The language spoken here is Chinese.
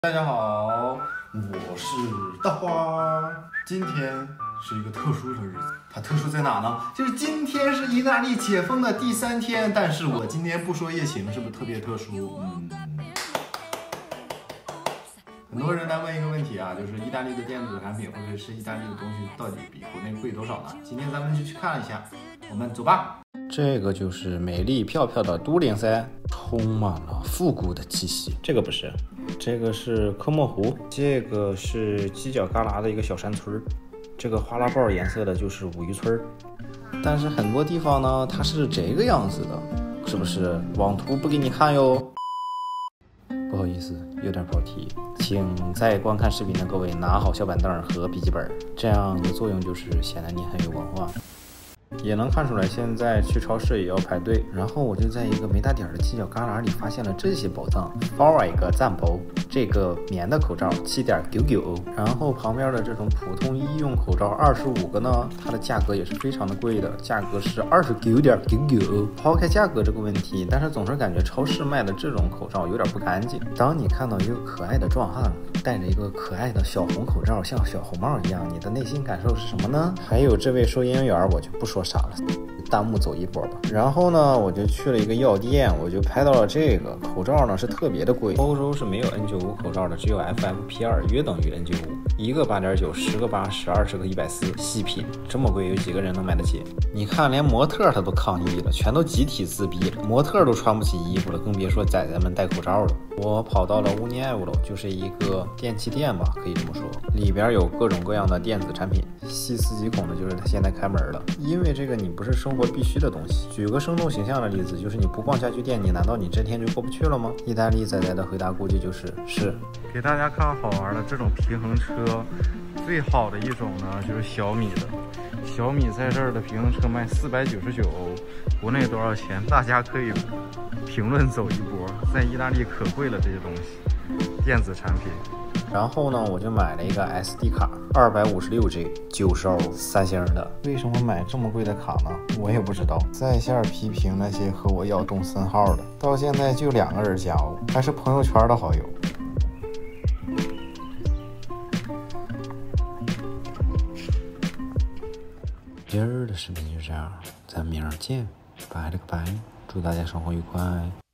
大家好，我是大花。今天是一个特殊的日子，它特殊在哪呢？就是今天是意大利解封的第3天，但是我今天不说疫情，是不是特别特殊？很多人来问一个问题啊，就是意大利的电子产品或者是意大利的东西到底比国内贵多少呢？今天咱们就去看一下，我们走吧。这个就是美丽飘飘的都灵山，充满了复古的气息。这个不是，这个是科莫湖，这个是犄角旮旯的一个小山村，这个花拉豹颜色的就是五渔村。但是很多地方呢，它是这个样子的，是不是？网图不给你看哟。不好意思，有点跑题，请在观看视频的各位拿好小板凳和笔记本，这样的作用就是显得你很有文化。也能看出来，现在去超市也要排队。然后我就在一个没大点的犄角旮旯里发现了这些宝藏。包一个赞包，这个棉的口罩7.99，然后旁边的这种普通医用口罩25个呢，它的价格也是非常的贵的，价格是29.99。抛开价格这个问题，但是总是感觉超市卖的这种口罩有点不干净。当你看到一个可爱的壮汉戴着一个可爱的小红口罩，像小红帽一样，你的内心感受是什么呢？还有这位收银员，我就不说啥了，弹幕走一波吧。然后呢，我就去了一个药店，我就拍到了这个口罩呢，是特别的贵。欧洲是没有 N95 口罩的，只有 FFP2 约等于 N95，一个8.9， 10个8， 20个140，细品，这么贵，有几个人能买得起？你看，连模特他都抗议了，全都集体自闭了，模特都穿不起衣服了，更别说崽崽们戴口罩了。我跑到了乌尼埃乌楼，就是一个电器店吧，可以这么说，里边有各种各样的电子产品。细思极恐的就是它现在开门了，因为这个你不是生活必须的东西。举个生动形象的例子，就是你不逛家居店，你难道你这天就过不去了吗？意大利仔仔的回答估计就是是。 给大家看好玩的这种平衡车，最好的一种呢就是小米的。小米在这儿的平衡车卖499欧，国内多少钱？大家可以评论走一波。在意大利可贵了这些东西，电子产品。 然后呢，我就买了一个 SD 卡，256G， 90欧，3星的。为什么买这么贵的卡呢？我也不知道。在线批评那些和我要动森号的，到现在就2个人加我，还是朋友圈的好友。今儿的视频就这样，咱明儿见，拜了个拜，祝大家生活愉快。